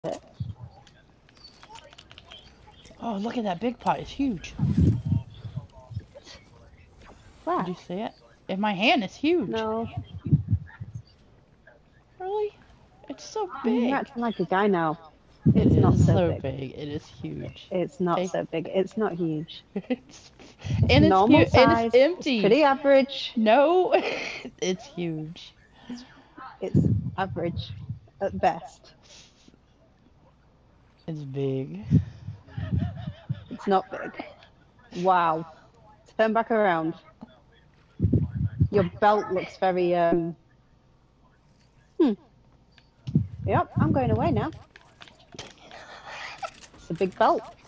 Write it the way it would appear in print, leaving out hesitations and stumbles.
it. Oh, look at that big pot. It's huge. Where? Did you see it? In my hand, it's huge. No. Really? It's so You're big. acting like a guy now. It It's not is so so big. big. It is huge. It's not Okay. so big. It's not huge. It's, It's and it's normal huge. And it's size. empty. It's pretty average. No, it's huge. It's average at best. It's big. It's not big. Wow. Turn back around. Your belt looks very Yep, I'm going away now. It's a big belt.